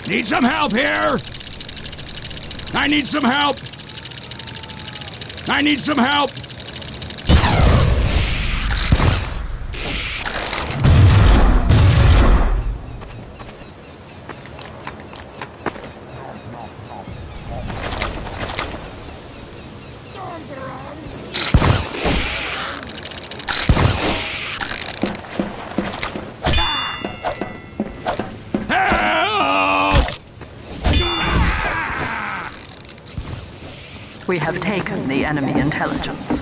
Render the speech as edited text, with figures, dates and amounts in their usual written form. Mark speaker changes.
Speaker 1: Need some help here! I need some help! I need some help!
Speaker 2: We have taken the enemy intelligence.